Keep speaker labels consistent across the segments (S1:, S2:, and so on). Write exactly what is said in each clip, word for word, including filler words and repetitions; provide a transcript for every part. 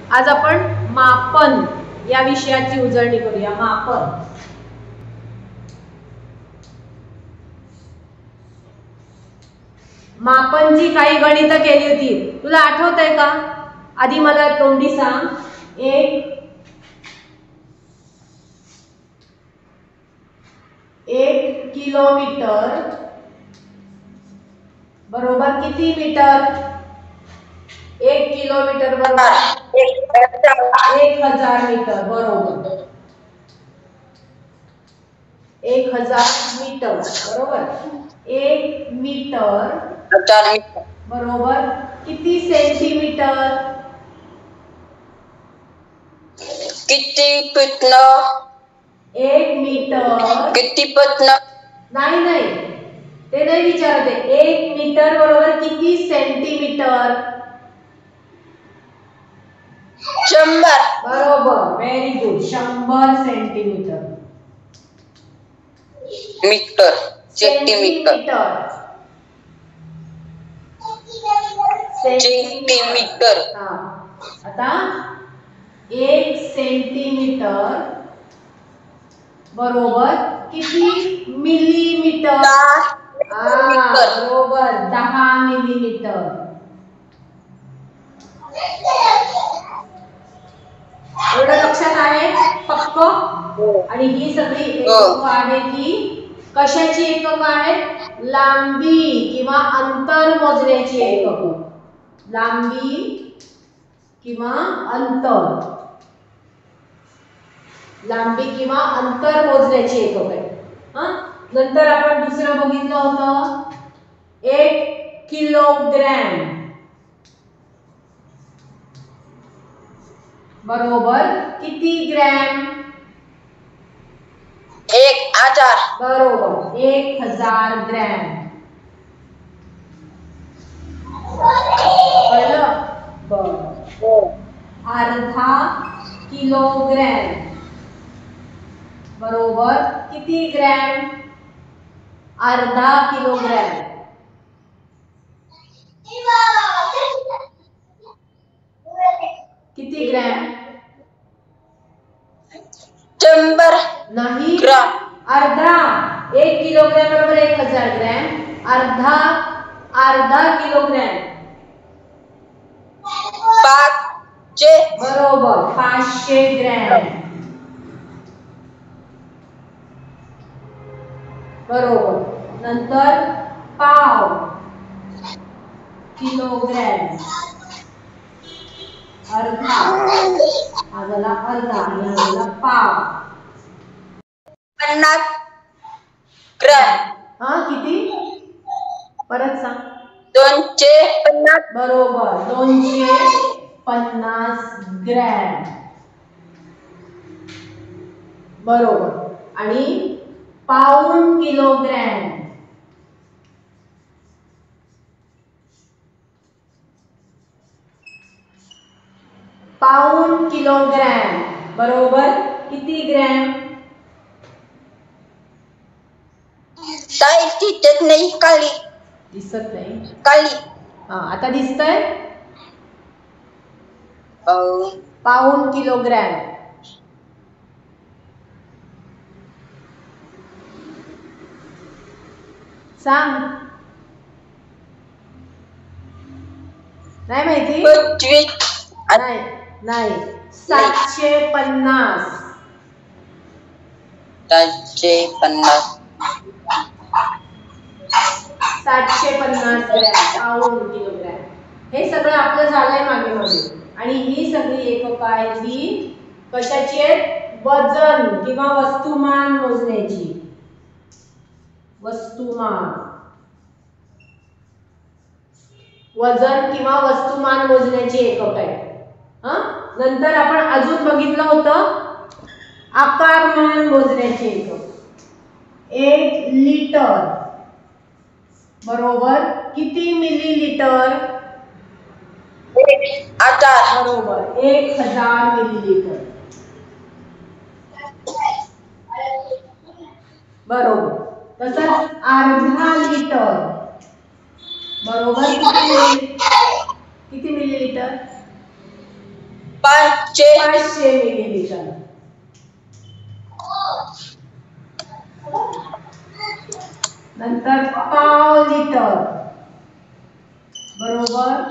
S1: आज आपण मापन या विषयाची उजळणी करूया. मापन. मापनची काही गणित केली होती, तुला आठवतंय का? आधी मला तोंडी सांग. एक एक किलोमीटर बरोबर किती मीटर? एक किलोमीटर बरोबर एक हजार मीटर. बरोबर एक हजार मीटर बरोबर. एक मीटर बरोबर किती सेंटीमीटर?
S2: किती पटन?
S1: एक मीटर
S2: किती पटन?
S1: नाही नाही ते नाही विचारत आहे. एक मीटर बरोबर किती सेंटीमीटर?
S2: शंभर.
S1: बरोबर, व्हेरी गुड. शंभर सेंटीमीटर.
S2: Metre centimetre centimetre.
S1: हा आता एक सेंटीमीटर बरोबर किती मिलीमीटर? बरोबर दहा मिलीमीटर. एवढं लक्षात आहे पक्क? आणि ही सगळी एकक आहेत ती कशाची एकक आहेत? लांबी किंवा अंतर मोजण्याची एकक. लांबी किंवा अंतर लांबी किंवा अंतर मोजण्याची एकक आहे. हा नंतर आपण दुसरं बघितलं होतं एक किलोग्रॅम बरोबर किती ग्रॅम?
S2: एक हजार.
S1: बरोबर एक हजार ग्रॅम. कळलं? बरं. अर्धा किलोग्रॅम बरोबर किती ग्रॅम? अर्धा किलोग्रॅम. किती ग्रॅम?
S2: शंभर
S1: नाही
S2: ग्राम.
S1: अर्धा. एक किलोग्रॅम बरोबर एक हजार ग्रॅम. अर्धा अर्धा किलोग्रॅम
S2: पाचशे.
S1: बरोबर पाचशे ग्रॅम. बरोबर. नंतर पाव किलोग्रॅम. अर्धा हा झाला अर्धा आणि हा झाला पाव.
S2: पन्नास ग्रॅम.
S1: हा किती? परत सांग.
S2: दोनशे पन्नास.
S1: बरोबर दोनशे पन्नास ग्रॅम. बरोबर. आणि पाऊण किलोग्रॅम. पाऊण किलोग्रॅम बरोबर किती ग्रॅम?
S2: ताई दिसत नाही. काली
S1: दिसत नाही.
S2: काली.
S1: हा आता दिसतंय.
S2: पाऊण
S1: पाऊण किलोग्रॅम. सांग. नाही माहिती?
S2: पंचवीस.
S1: नाही नाही सातशे पन्नास.
S2: सातशे पन्नास.
S1: सातशे पन्नास ग्रॅम पाऊण किलोग्रॅम. हे सगळं आपलं झालंय मागे मध्ये. आणि ही सगळी एकक आहेत ती कशाची आहेत? वजन किंवा वस्तुमान मोजण्याची. वस्तुमान वजन किंवा वस्तुमान मोजण्याची एकक आहे. हा नंतर आपण अजून बघितलं होतं आकारमान मोजण्याची एकक. एक लिटर बरोबर किती मिलीलीटर?
S2: हजार.
S1: बरोबर एक हजार मिलीलीटर. बरोबर. तसंच अर्धा लिटर बरोबर किती मिली किती मिलीलीटर?
S2: पाचशे
S1: पाचशे मिलीलिटर. नंतर पाव लिटर बरोबर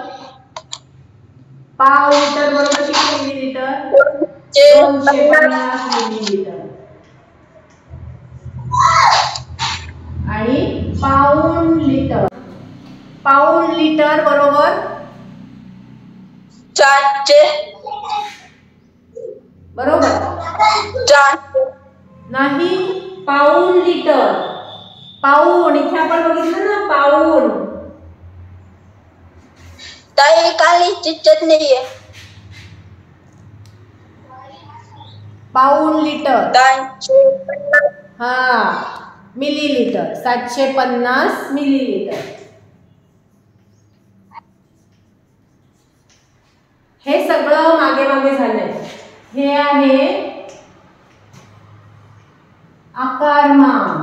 S1: पाव लिटर बरोबर किती मिलीलिटर? दोनशे पन्नास मिलीलिटर. आणि पाऊंड लिटर पाऊंड लिटर बरोबर
S2: चारशे
S1: बरोबर
S2: चारशे
S1: नाही पाऊंड लिटर पाऊंड इथे आपण बघितलं ना पाऊंड.
S2: ताई खाली चिचत नाहीये.
S1: पाऊंड लिटर
S2: सातशे पन्नास
S1: हा मिलीलिटर सातशे पन्नास मिलीलिटर. हे सगळं मागे मागे झालंय. हे आहे आकारमान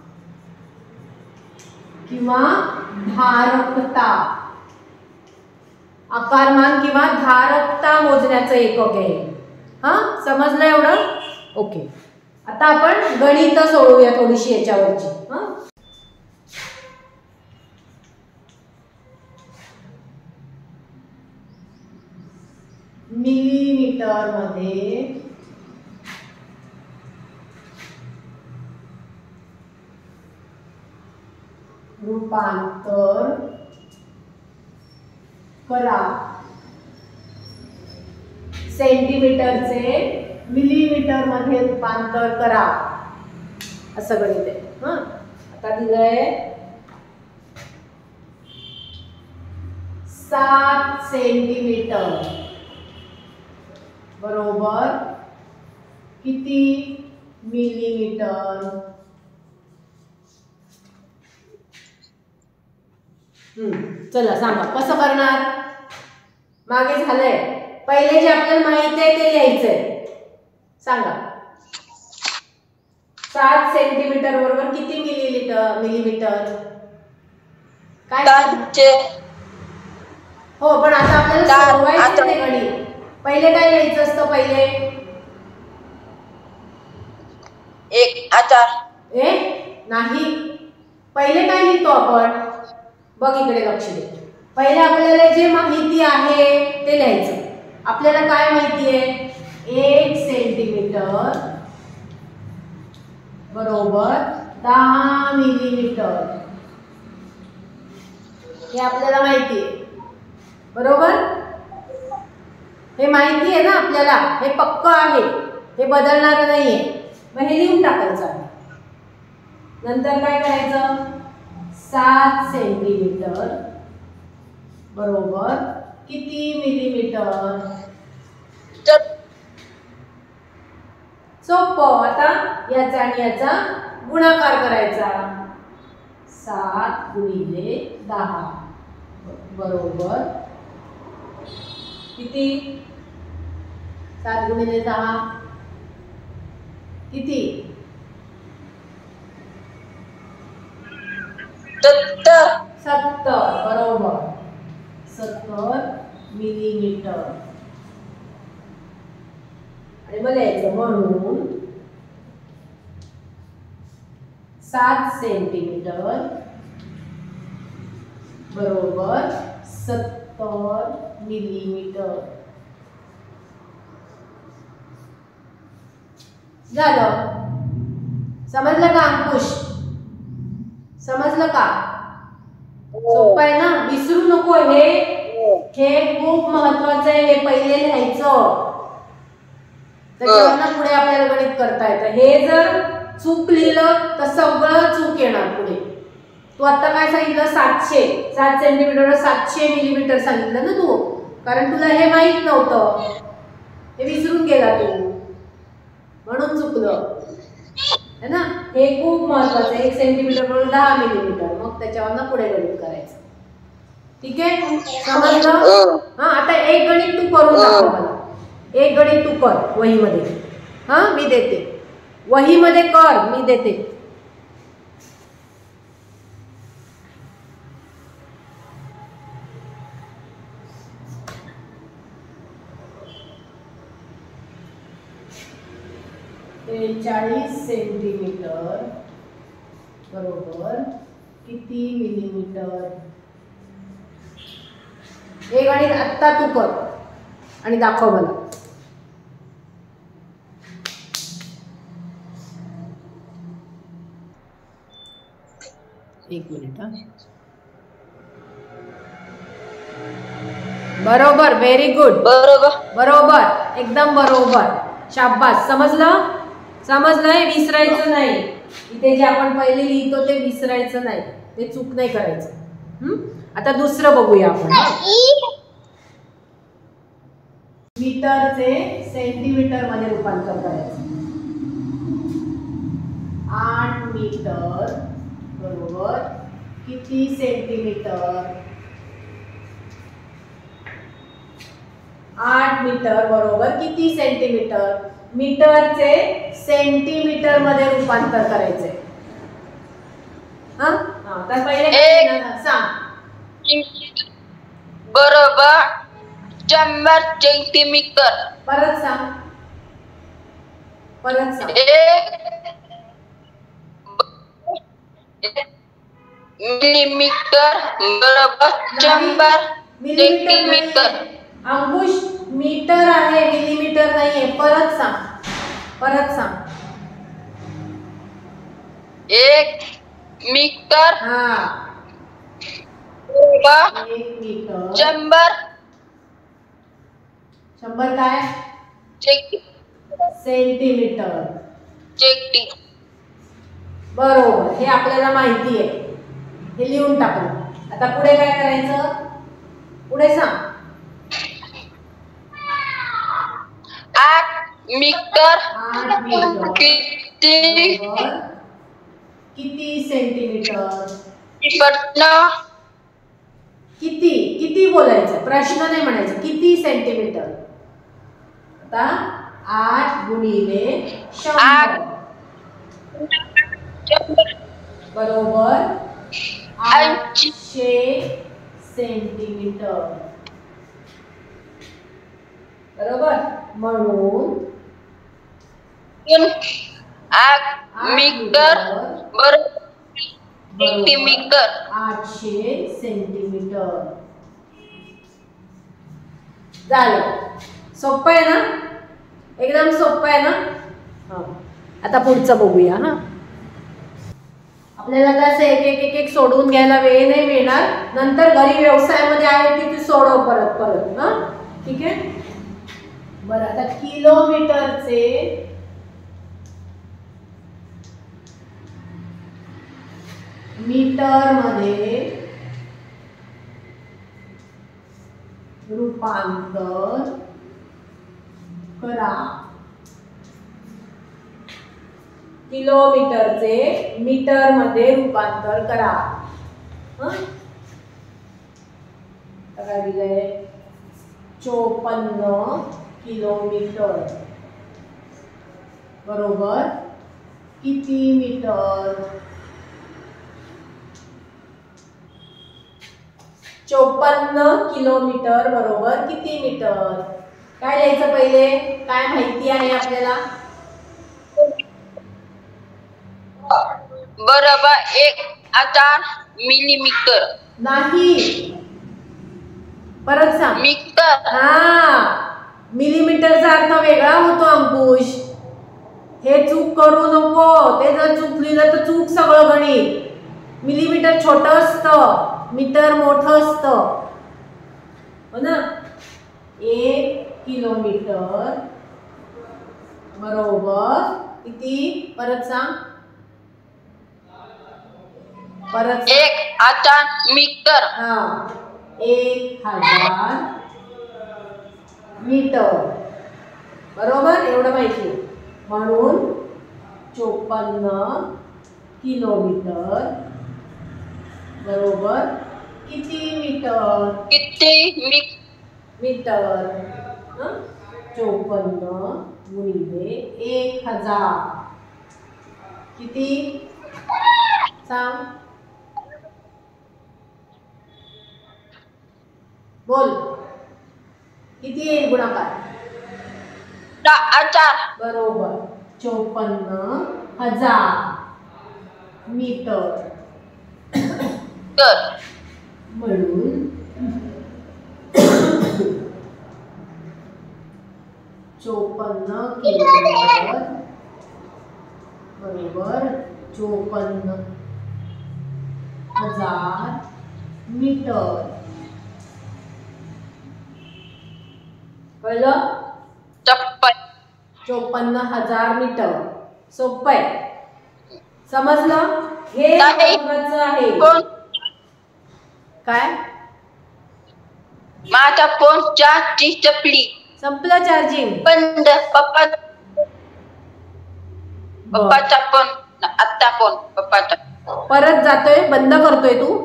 S1: किंवा धारकता. आकारमान किंवा धारकता मोजण्याचं एकक आहे. हा समजलं एवढं? ओके. आता आपण गणित सोडवूया थोडीशी याच्यावरची. हा मिलीमीटर मध्ये रूपांतर करा. सेंटीमीटरचे मिलीमीटर मध्ये रूपांतर करा असं गणित आहे. हा आता दिलंय सात सेंटीमीटर बरोबर किती मिलीमीटर? हम्म चला सांगा कसं करणार. मागे झालंय पहिले जे आपल्याला माहिती आहे ते लिहायचंय. सांगा सात सेंटीमीटर बरोबर किती मिलीलीटर मिलीमीटर काय?
S2: सातशे.
S1: हो पण आता आपल्याला सोडवायचं ते गणित. पहिले काय लिहायचं असतं? पहिले
S2: एक हजार
S1: ए नाही पहिले काय लिहितो आपण? बघ इकडे लक्ष दे. पहिले आपल्याला जे माहिती आहे ते लिहायचं. आपल्याला काय माहिती आहे? एक सेंटीमीटर बरोबर दहा मिलीमीटर हे आपल्याला माहिती आहे बरोबर. हे माहिती आहे ना आपल्याला. हे पक्क आहे. हे बदलणार नाहीये. मग हे लिहून टाकायचं आहे. नंतर काय करायचं? सात सेंटीमीटर बरोबर किती मिलीमीटर? सोपं. आता याचा आणि याचा गुणाकार करायचा. सात गुणिले दहा बरोबर किती? सात गुणिले दहा किती?
S2: सत्तर
S1: सत्तर बरोबर सत्तर मिलीमीटर. आणि मग यायचं म्हणून सात सेंटीमीटर बरोबर सत्तर मिलीमीटर. झालं. समजलं का अंकुश? समजलं का? सोपं आहे ना. विसरू नको. हे हे खूप महत्वाचं आहे. हे पहिले लिहायचं. त्याच्यावर पुढे आपल्याला गणित करता येतं. हे जर चूक लिहिलं तर सगळं चूक येणार पुढे. तू आता काय सांगितलं? सातशे सात सेंटीमीटर सातशे मिलीमीटर सांगितलं ना तू. कारण तुला हे माहित नव्हतं. हे विसरून गेला तू म्हणून चुकलं है ना. हे खूप महत्वाचं आहे. एक सेंटीमीटर बरोबर दहा मिलीमीटर. मग त्याच्यावर पुढे गणित करायचं. ठीक आहे समजलं? हा आता एक गणित तू करून दाखव मला. एक गणित तू कर वहीमध्ये. हा मी देते. वहीमध्ये कर मी देते. त्रेचाळीस सेंटीमीटर बरोबर किती मिलीमीटर? हे गणित आत्ता तू कर आणि दाखव मला. एक मिनिट हा. बरोबर, व्हेरी गुड.
S2: बरोबर
S1: बरोबर, एकदम बरोबर. शाबास. समजलं? समजलंय? विसरायचं नाही. इथे जे आपण पहिले लिहितो ते विसरायचं नाही, ते चूक नाही करायचं. हम्म? आता दुसरं बघूया आपण. मीटरचे सेंटीमीटर मध्ये रूपांतर करायचं. आठ मीटर बरोबर किती सेंटीमीटर? आठ मीटर बरोबर किती सेंटीमीटर? मीटरचे सेंटीमीटर मध्ये रूपांतर करायचे. हा हा तर पहिले सांग.
S2: बरोबर शंभर सेंटीमीटर.
S1: परत सांग. परत सांग.
S2: एक मिलीमीटर बरोबर शंभर सेंटीमीटर.
S1: अंकुश, मीटर आहे, मिलीमीटर नाहीये. परत सांग. परत सांग.
S2: एक मीटर
S1: हा
S2: बरोबर
S1: एक मीटर
S2: शंभर
S1: शंभर काय? सेंटीमीटर.
S2: चेकी.
S1: बरोबर, हे आपल्याला माहिती आहे. हे लिहून टाकलं. आता पुढे काय करायचं? पुढे सांग.
S2: आठ मीटर
S1: आठ मीटर
S2: किती
S1: बरोबर किती सेंटीमीटर?
S2: प्रश्न
S1: किती किती बोलायचं, प्रश्न नाही म्हणायचं. किती सेंटीमीटर? आता आठ गुणिले शंभर बरोबर आठशे सेंटीमीटर. बरोबर, म्हणून
S2: आठ मीटर बरोबर सेंटीमीटर.
S1: आठशे सेंटीमीटर झालं. सोपं आहे ना? एकदम सोपं आहे ना? हा आता पुढचं बघूया. हा आपल्याला कसं एक एक एक एक सोडवून घ्यायला वेळ नाही मिळणार. नंतर घरी व्यवसायामध्ये आहे की तू सोडव परत परत. हा ठीक आहे. बरं, आता किलोमीटरचे मीटर मध्ये रूपांतर करा. किलोमीटरचे मीटर मध्ये रूपांतर करा. काय दिलंय? चोपन्न किलोमीटर बरोबर किती मीटर? चोपन्न किलोमीटर बरोबर किती मीटर? काय लिहायचं पहिले? काय माहिती आहे आपल्याला?
S2: बरोबर एक हजार मिलीमीटर.
S1: नाही, परत सांग.
S2: मीटर.
S1: हा मिलीमीटरचा अर्थ वेगळा होतो अंकुश. हे चूक करू नको. ते जर चूक लिहिलं तर चूक सगळं गणित. मिलीमीटर छोटं असतं, मीटर मोठं असतं. हो ना? एक किलोमीटर बरोबर किती? परत सांग. परत
S2: एक हजार मीटर.
S1: हा एक हजार मीटर बरोबर एवढं माहिती. म्हणून चोपन्न किलोमीटर बरोबर किती मीटर?
S2: किती मी
S1: मीटर. चोपन्न गुणिले एक हजार किती? सांग. बोल, किती येईल गुणाकार?
S2: दहा हजार.
S1: बरोबर. चोपन्न हजार मीटर
S2: तर
S1: म्हणून चोपन्न किलोमीटर बरोबर चोपन्न हजार मीटर. कळलं?
S2: छप्पन
S1: चोपन्न हजार मीटर. सोपं आहे. समजलं? हे
S2: ताई,
S1: महत्वाचं आहे.
S2: फोन
S1: काय?
S2: माझा फोन चार्जची चपली
S1: संपलं चार्जिंग.
S2: बंद. पप्पा पप्पाचा फोन आत्ता फोन पप्पाचा
S1: परत जातोय, बंद करतोय तू?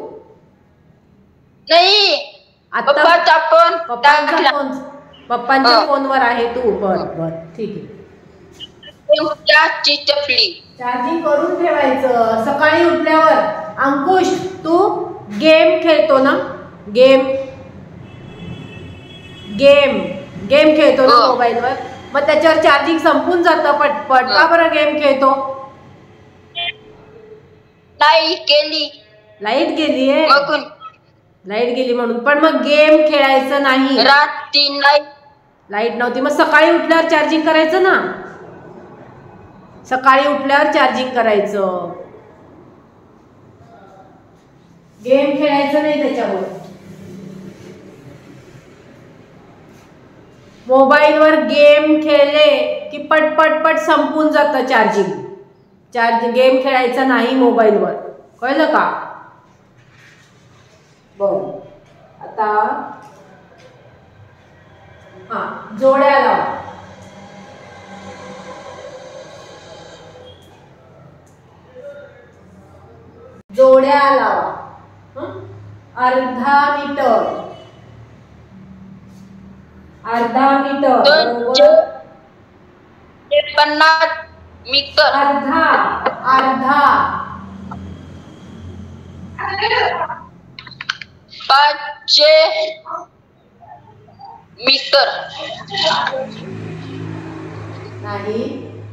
S2: नाही,
S1: आता
S2: पप्पाचा फोन
S1: पप्पांचा
S2: टाकला.
S1: फोन पप्पांच्या
S2: हो.
S1: फोनवर आहे तू. बर बर ठीक आहे.
S2: फोन चार्जची चपली
S1: चार्जिंग करून ठेवायचं. सकाळी उठल्यावर अंकुश तू गेम खेळतो ना? गेम गेम गेम खेळतो ना
S2: हो.
S1: मोबाईलवर, मग त्याच्यावर चार्जिंग संपून जातं पटपट. का बरं गेम खेळतो?
S2: नाही केली
S1: लाईट गेलीये.
S2: मग
S1: लाईट गेली म्हणून. पण मग गेम खेळायचं नाही.
S2: रात्री नाही.
S1: लाईट नव्हती मग सकाळी उठल्यावर चार्जिंग करायचं ना. सकाळी उठल्यावर चार्जिंग करायचं. गेम खेळायचं नाही त्याच्यावर. मोबाईलवर गेम खेळले की पट पट पट संपून जातं चार्जिंग. चार्जिंग गेम खेळायचं नाही मोबाईलवर. कळलं का? बरं आता हा जोड्या लावा. जोड्या लावा. हं? अर्धा मीटर अर्धा मीटर
S2: दोनशे
S1: बरोबर.
S2: पन्नास मीटर
S1: अर्धा अर्धा
S2: पाचशे मीटर
S1: नाही.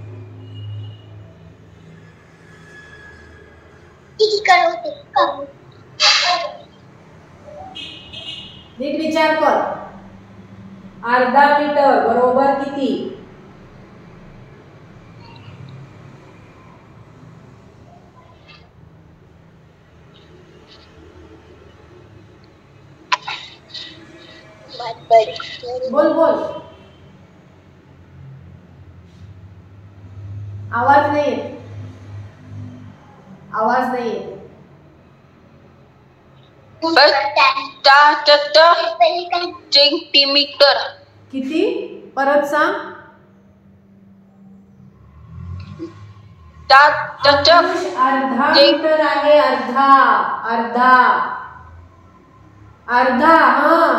S1: नीट विचार कर. अर्धा मीटर बरोबर किती? बोल बोल. आवाज नाही येत. आवाज नाही येत.
S2: सेंटीमीटर
S1: किती? परत सांग. अर्धा मीटर आहे. अर्धा अर्धा अर्धा हा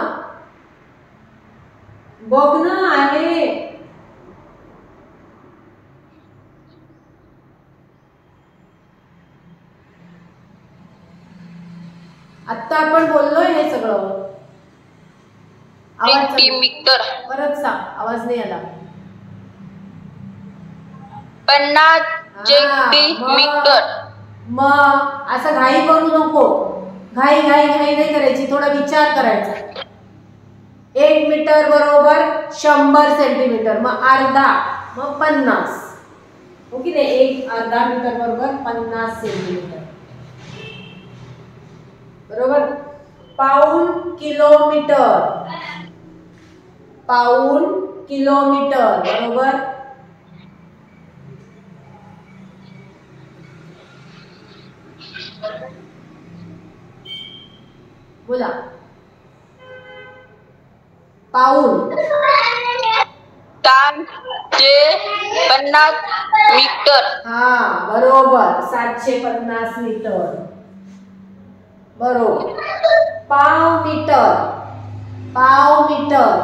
S1: बघ ना आहे. आता आपण बोललोय हे सगळं. आवाज
S2: सेंटीमीटर
S1: परत सांग. आवाज नाही आला.
S2: पन्नास सेंटीमीटर.
S1: मग असं घाई करू नको. घाई घाई घाई नाही करायची. थोडा विचार करायचा. एक मीटर बरोबर शंभर सेंटीमीटर. मग अर्धा मग पन्नास. हो की नाही? एक अर्धा मीटर बरोबर पन्नास सेंटीमीटर. बरोबर. पाऊण किलोमीटर. पाऊण किलोमीटर बरोबर. बोला. पाऊण
S2: सातशे पन्नास मीटर.
S1: हा बरोबर. सातशे पन्नास मीटर बरोबर. पाव मीटर. पाव मीटर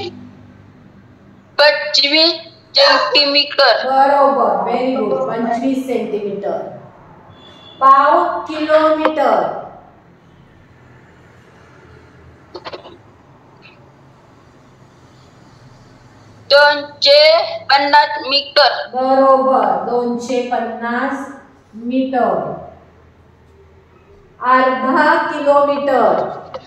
S2: पंचवीस सेंटीमीटर.
S1: बरोबर. Very good. पंचवीस सेंटीमीटर. पाव किलोमीटर.
S2: दोनशे पन्नास मीटर.
S1: बरोबर, दोनशे पन्नास मीटर. अर्धा किलोमीटर.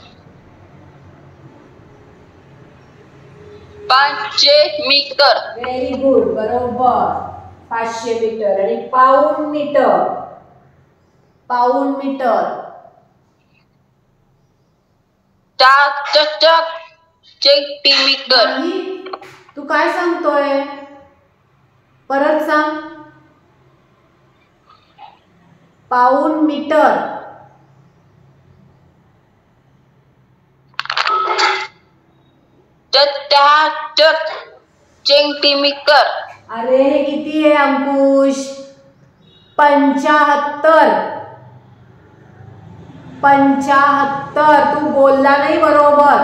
S2: पाचशे मीटर.
S1: व्हेरी गुड, बरोबर, पाचशे मीटर. आणि पाऊण मीटर. पाऊण मीटर.
S2: चार सेंटीमीटर.
S1: तू काय सांगतोय? परत सांग. पाऊण मीटर.
S2: सत्याहत्तर सेंटीमीटर.
S1: अरे हे किती आहे अंकुश? पंचाहत्तर. पंचाहत्तर. तू बोलला नाही बरोबर.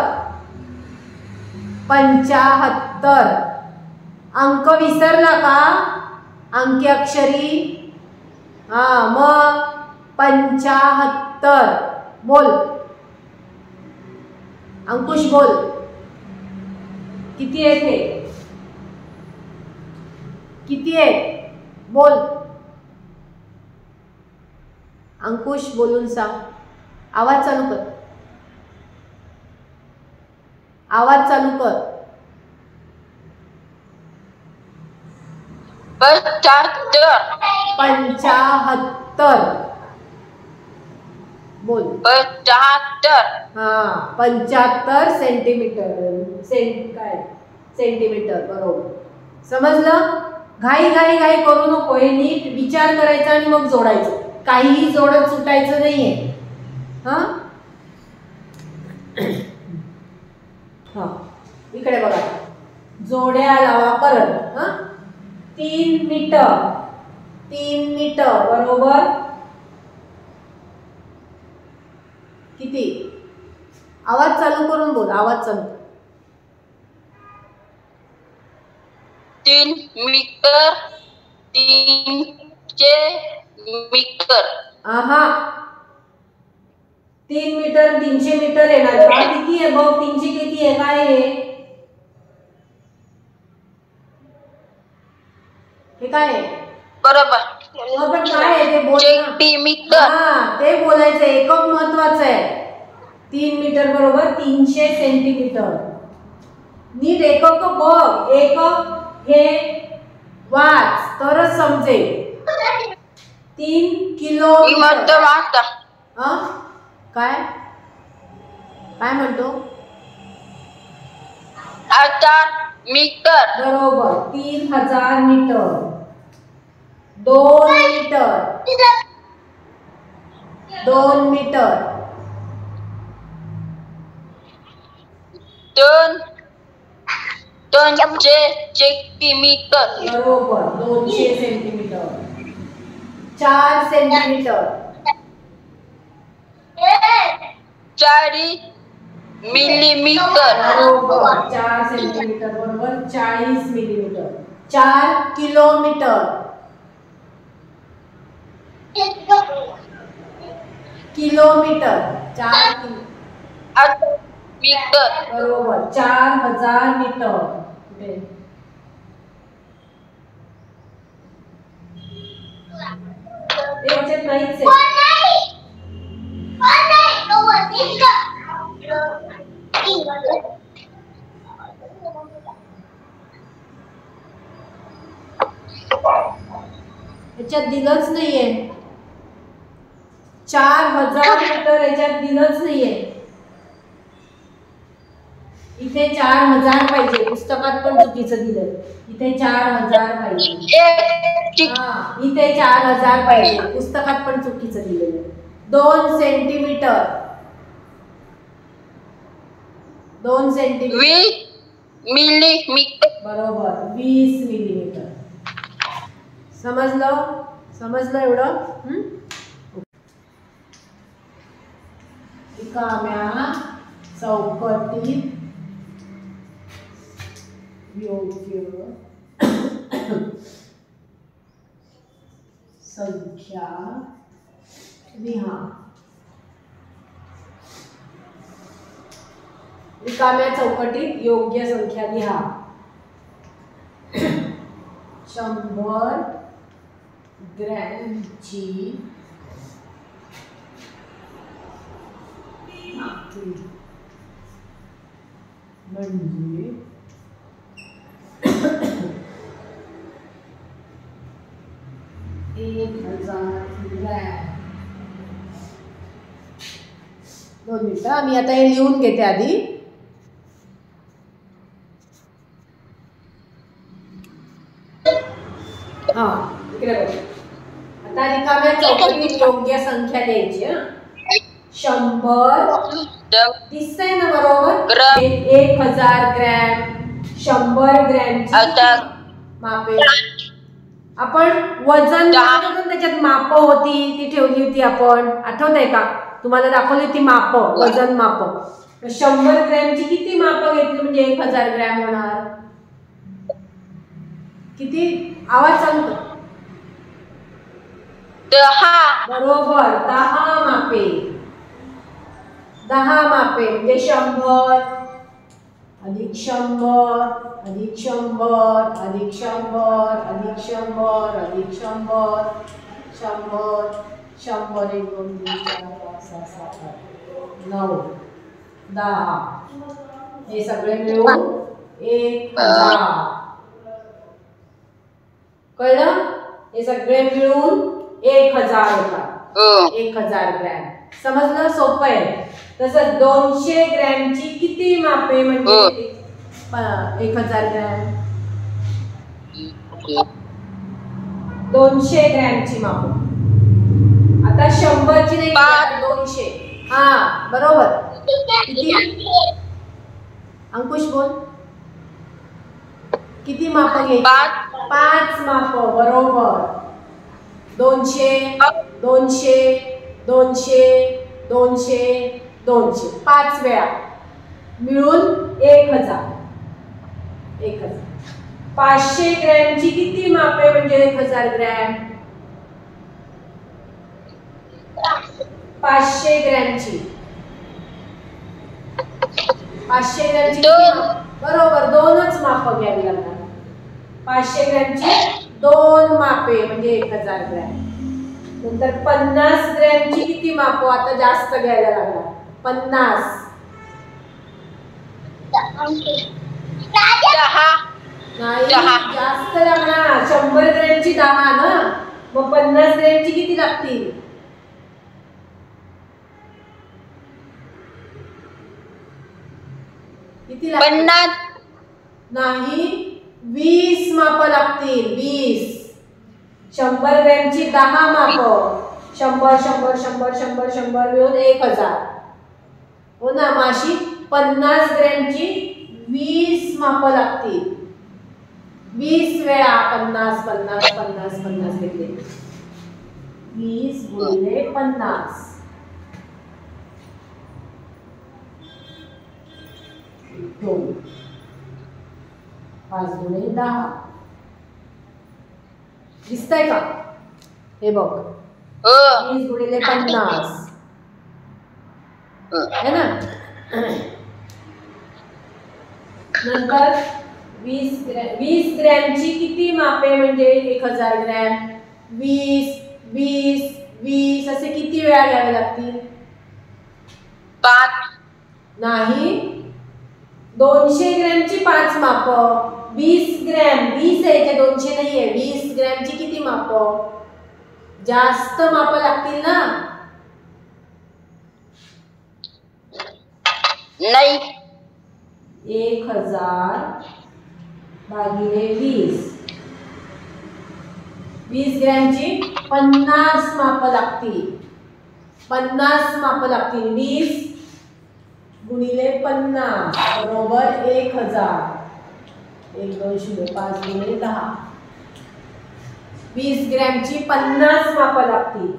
S1: पंचाहत्तर. अंक विसरला का? अंकी अक्षरी. हा मग पंचाहत्तर. बोल अंकुश, बोल किती आहे ते? किती आहे बोल. अंकुश बोलून सांग. आवाज चालू कर. आवाज चालू कर.
S2: पंच्याहत्तर.
S1: पंचाहत्तर. बोल.
S2: पंच्याहत्तर.
S1: हा पंच्याहत्तर सेंटीमीटर. सेंट काय सेंटीमीटर. बरोबर, समजलं. घाई घाई घाई करू नको. हे नीट विचार करायचा आणि मग जोडायचं. काहीही जोडत सुटायचं नाहीये. हा हा इकडे बघा. जोड्या लावा परत. हा तीन मीटर. तीन मीटर बरोबर किती? आवाज चालू करून बोल. आवाज चालू.
S2: तीन मीटर. तीनशे मीटर.
S1: आहा, तीन मीटर तीनशे मीटर येणार का? किती आहे बघ. तीनशे किती आहे? काय आहे हे? काय आहे?
S2: बरोबर.
S1: पण काय आहे ते बोल ना.
S2: सेंटीमीटर.
S1: हा ते बोलायचं. एकक महत्वाचं आहे. तीन मीटर बरोबर तीनशे सेंटीमीटर. नीट एकक बघ. एकक हे वाच तरच समजेल. तीन किलोमीटर. हा काय काय म्हणतो?
S2: हजार मीटर.
S1: बरोबर, तीन हजार मीटर. दोन मीटर. दोन मीटर.
S2: दोन दोनशे सेंटीमीटर.
S1: बरोबर, दोनशे सेंटीमीटर. चार सेंटीमीटर.
S2: चाळीस मिलीमीटर.
S1: बरोबर, चार सेंटीमीटर बरोबर चाळीस मिलीमीटर. चार किलोमीटर. किलोमीटर. चार किलो
S2: मीटर.
S1: बरोबर, चार हजार मीटर. कुठे? याच्यात नाहीच आहे. याच्यात दिलंच नाहीये. चार हजार मीटर याच्यात दिलंच नाहीये. इथे चार हजार पाहिजे. पुस्तकात पण चुकीचं दिलंय. इथे चार हजार पाहिजे. हा इथे चार हजार पाहिजे. पुस्तकात पण चुकीचं दिलेलं. दोन सेंटीमीटर. दोन सेंटीमीटर.
S2: वीस मिलीमीटर.
S1: बरोबर, वीस मिलीमीटर. समजलं? समजलं एवढं? हम्म. रिकाम्या चौकटीत योग्य संख्या लिहा. रिकाम्या चौकटीत योग्य संख्या लिहा. शंभर ग्रॅमची मापे म्हणजे एक हजार ग्रॅम. दोन मिनिटं मी आता हे लिहून घेते आधी. हा इकडे बघ. आता रिकाम्या चौकटीत योग्य संख्या द्यायची. हा शंभर दिसतंय ना बरोबर. एक हजार ग्रॅम शंभर ग्रॅमची मापे. आपण वजन त्याच्यात माप होती ती ठेवली होती आपण, आठवत आहे का? तुम्हाला दाखवली होती माप, वजन माप. शंभर ग्रॅमची किती माप घेतली म्हणजे एक हजार ग्रॅम होणार? किती? आवाज सांगतो.
S2: दहा.
S1: बरोबर, दहा मापे. दहा मापे म्हणजे शंभर अधिक शंभर अधिक शंभर अधिक शंभर अधिक शंभर अधिक शंभर शंभर शंभर एक दोन तीन चार पाच सहा सात आठ नऊ दहा. हे सगळे मिळून एक हजार. कळलं? हे सगळे मिळून एक हजार होतात. एक हजार ग्रॅम. समजलं? सोपं आहे. तसंच दोनशे ग्रॅमची किती मापे म्हणजे एक हजार ग्रॅम? दोनशे ग्रॅमची माप. आता शंभरची नाही, दोनशे. हा बरोबर. किती? अंकुश बोल. किती माप घ्यायची? पाच माप. बरोबर. दोनशे दोनशे दोनशे दोनशे दोनशे पाच वेळा मिळून एक हजार. एक हजार. पाचशे ग्रॅमची किती मापे म्हणजे एक हजार ग्रॅम? पाचशे ग्रॅमची पाचशे ग्रॅमची बरोबर दोनच माप घ्यावी लागणार. पाचशे ग्रॅमची दोन मापे म्हणजे एक हजार ग्रॅम. नंतर पन्नास ग्रॅमची किती माप? आता जास्त घ्यायला लागणार. पन्नास नाही जास्त लागणार. शंभर ग्रॅमची दहा ना, मग पन्नास ग्रॅमची किती लागतील? किती लागतील? नाही वीस माप लागतील. वीस. शंभर ग्रॅमची दहा माप. शंभर शंभर शंभर शंभर शंभर मिळून एक हजार. हो ना. माशी पन्नास ग्रॅमची वीस माप लागतील. वीस वेळा पन्नास पन्नास पन्नास पन्नास घेतले. वीस गुणिले पन्नास दोन. पाच गुणे दहा. दिसतंय का? हे बघ. वीस गुणिले पन्नास है ना. नंतर वीस वीस ग्रॅमची किती मापे म्हणजे एक हजार ग्रॅम? वीस वीस वीस असे किती वेळा घ्यावे लागतील?
S2: पाच.
S1: नाही. दोनशे ग्रॅमची पाच माप. वीस ग्रॅम वीस आहे ते दोनशे नाहीये. वीस ग्रॅमची किती माप? जास्त माप लागतील ना.
S2: नाही.
S1: एक हजार भागिले वीस. वीस ग्रॅमची पन्नास माप लागतील. पन्नास माप लागतील. वीस गुणिले पन्नास बरोबर एक हजार. एक दोन शून्य पाच गुणिले दहा. वीस ग्रॅमची पन्नास माप लागतील.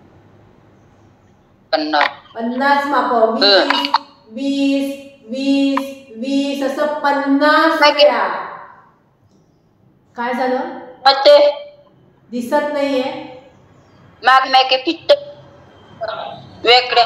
S2: पन्नास
S1: पन्नास माप. वीस वीस वीस वीस असं पन्नास वेळा. काय झालं? दिसत नाहीये.
S2: माग मागे फिट वेगळे.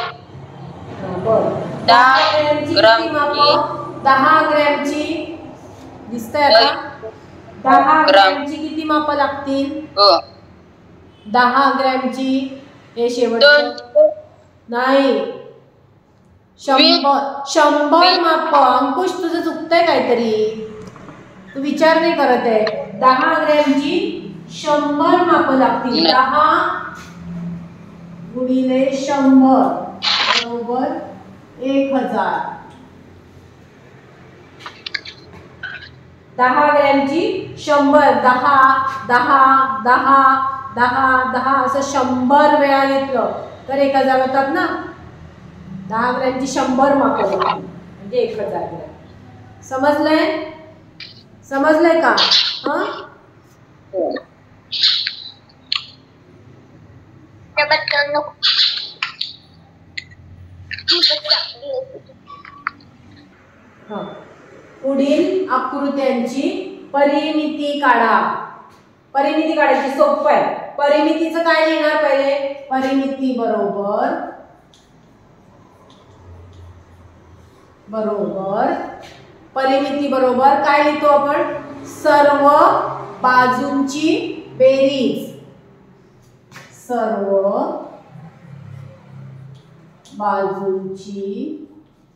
S1: दहा ग्रॅमची किती माप? दहा ग्रॅमची दिसतंय आता. दहा ग्रॅमची किती माप लागतील?
S2: हो.
S1: दहा ग्रॅमची हे शेवटचं
S2: दोन.
S1: नाही, शंभर शंभर माप. अंकुश तुझं चुकतंय काहीतरी, तू विचार नाही करत आहे. दहा ग्रॅमची शंभर माप लागतील. दहा गुणिले शंभर बरोबर एक हजार. दहा ग्रॅमची शंभर, दहा दहा दहा दहा दहा असं शंभर वेळा घेतलं तर एक हजार होतात ना. दहा ग्रॅमची शंभर माप म्हणजे एक हजार ग्रॅम. समजलंय? समजलंय का? हा, हा. पुढील आकृत्यांची परिमिती काढा. परिमिती काढायची सोपं आहे. परिमितीचं काय लिहिणार पहिले? परिमिती बरोबर बरोबर परिमिती बरोबर काय लिहितो आपण? सर्व बाजूंची बेरीज. सर्व बाजूंची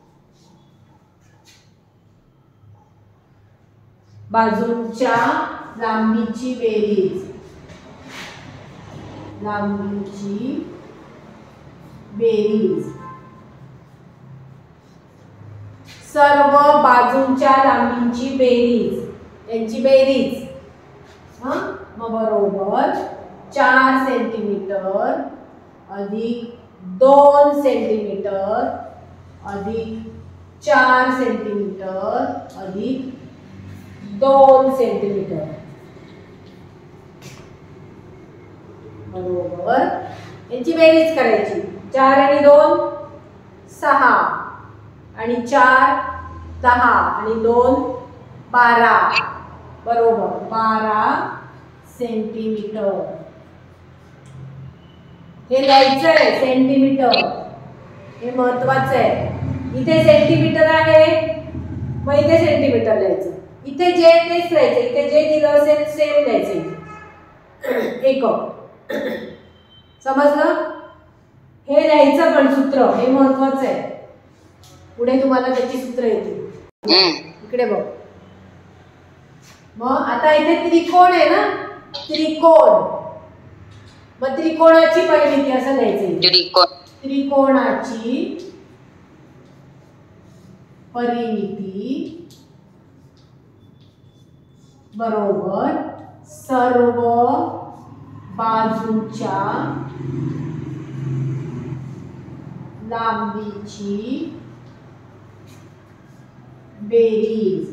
S1: बाजूंच्या लांबीची बेरीज. लांबीची बेरीज. सर्व बाजूंच्या लांबींची बेरीज, यांची बेरीज. हा, मग बरोबर चार सेंटीमीटर अधिक दोन सेंटीमीटर अधिक चार सेंटीमीटर अधिक दोन सेंटीमीटर बरोबर यांची बेरीज करायची. चार आणि दोन सहा आणि चार दहा आणि दोन बारा बरोबर बारा सेंटीमीटर. हे लिहायचंय सेंटीमीटर, हे महत्वाचं आहे. इथे सेंटीमीटर आहे मग इथे सेंटीमीटर लिहायचं. इथे जे तेच लिहायचं, इथे जे दिलं असेल सेम लिहायचं. एकक. समजलं? हे लिहायचं पण सूत्र हे महत्वाचं आहे. पुढे तुम्हाला त्याची सूत्र येतील. इकडे बघ. मग आता इथे त्रिकोण आहे ना, त्रिकोण. मग त्रिकोणाची परिमिती असं लिहायचं. त्रिकोण त्रिकोणाची परिमिती बरोबर सर्व बाजूंच्या लांबीची बेरीज.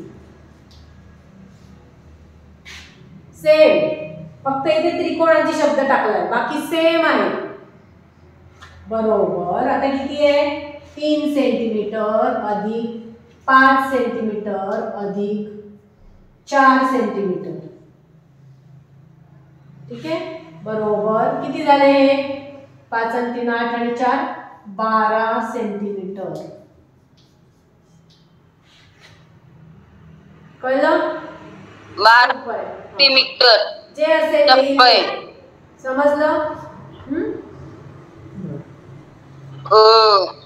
S1: सेम, फक्त इथे त्रिकोणाची शब्द टाकलाय, बाकी सेम आहे. बरोबर आता किती आहे? तीन सेंटीमीटर अधिक पाच सेंटीमीटर अधिक चार सेंटीमीटर. ठीक आहे. बरोबर किती झाले? पाच आणि तीन आठ आणि चार बारा सेंटीमीटर. कळलं?
S2: बारा सेंटीमीटर
S1: जे असेल
S2: समजलं?
S1: हम्म.
S2: हो.